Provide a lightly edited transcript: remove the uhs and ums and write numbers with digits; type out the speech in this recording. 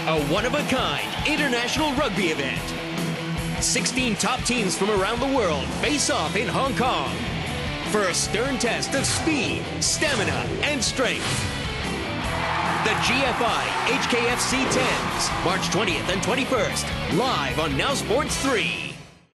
a one-of-a-kind international rugby event. 16 top teams from around the world face off in Hong Kong for a stern test of speed, stamina, and strength. The GFI HKFC 10s, March 20th and 21st, live on Now Sports 3.